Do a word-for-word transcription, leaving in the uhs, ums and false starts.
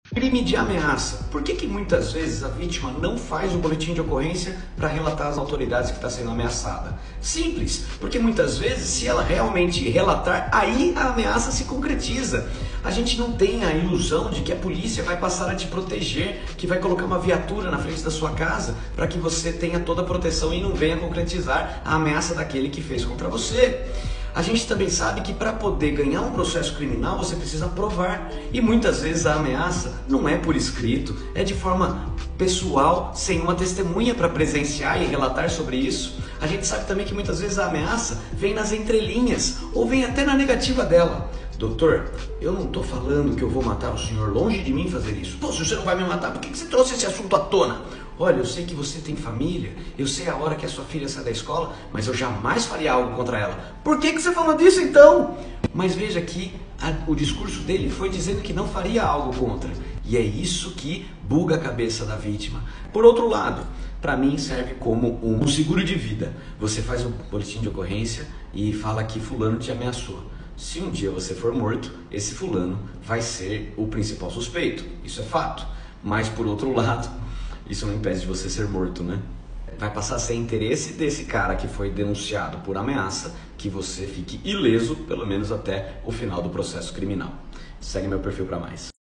Crime de ameaça. Por que que muitas vezes a vítima não faz o boletim de ocorrência para relatar às autoridades que está sendo ameaçada? Simples, porque muitas vezes, se ela realmente relatar, aí a ameaça se concretiza. A gente não tem a ilusão de que a polícia vai passar a te proteger, que vai colocar uma viatura na frente da sua casa para que você tenha toda a proteção e não venha concretizar a ameaça daquele que fez contra você. A gente também sabe que para poder ganhar um processo criminal você precisa provar, e muitas vezes a ameaça não é por escrito, é de forma pessoal, sem uma testemunha para presenciar e relatar sobre isso. A gente sabe também que muitas vezes a ameaça vem nas entrelinhas ou vem até na negativa dela. Doutor, eu não estou falando que eu vou matar o senhor, longe de mim fazer isso. Pô, se você não vai me matar, por que você trouxe esse assunto à tona? Olha, eu sei que você tem família, eu sei a hora que a sua filha sai da escola, mas eu jamais faria algo contra ela. Por que que você falou disso então? Mas veja que a, o discurso dele foi dizendo que não faria algo contra. E é isso que buga a cabeça da vítima. Por outro lado, para mim serve como um seguro de vida. Você faz um boletim de ocorrência e fala que fulano te ameaçou. Se um dia você for morto, esse fulano vai ser o principal suspeito. Isso é fato. Mas por outro lado, isso não impede de você ser morto, né? Vai passar a ser interesse desse cara que foi denunciado por ameaça que você fique ileso, pelo menos até o final do processo criminal. Segue meu perfil para mais.